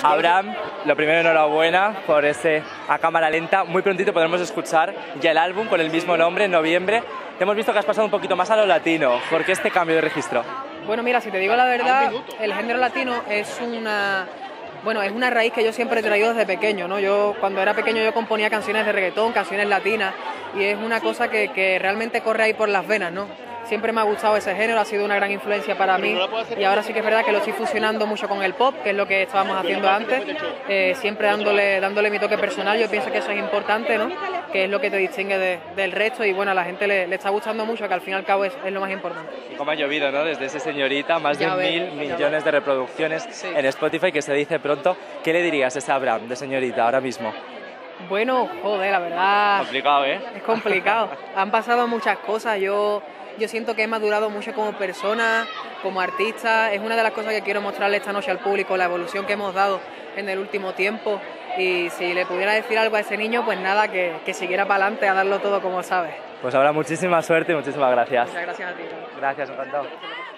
Abraham, lo primero, enhorabuena por ese A Cámara Lenta. Muy prontito podremos escuchar ya el álbum con el mismo nombre en noviembre. Te hemos visto que has pasado un poquito más a lo latino. ¿Por qué este cambio de registro? Bueno, mira, si te digo la verdad, el género latino es una raíz que yo siempre he traído desde pequeño, ¿no? Yo cuando era pequeño yo componía canciones de reggaetón, canciones latinas, y es una cosa que realmente corre ahí por las venas, ¿no? Siempre me ha gustado ese género, ha sido una gran influencia para mí, y ahora sí que es verdad que lo estoy fusionando mucho con el pop, que es lo que estábamos haciendo antes, siempre dándole mi toque personal. Yo pienso que eso es importante, ¿no? Que es lo que te distingue del resto, y bueno, a la gente le está gustando mucho, que al fin y al cabo es lo más importante. Y como ha llovido, ¿no? Desde ese Señorita, más de 1.000 millones de reproducciones en Spotify, que se dice pronto. ¿Qué le dirías a ese Abraham de Señorita ahora mismo? Bueno, joder, la verdad... Complicado, ¿eh? Es complicado. Han pasado muchas cosas. Yo siento que he madurado mucho como persona, como artista. Es una de las cosas que quiero mostrarle esta noche al público, la evolución que hemos dado en el último tiempo. Y si le pudiera decir algo a ese niño, pues nada, que siguiera para adelante a darlo todo como sabe. Pues ahora muchísima suerte y muchísimas gracias. Muchas gracias a ti. Gracias, encantado.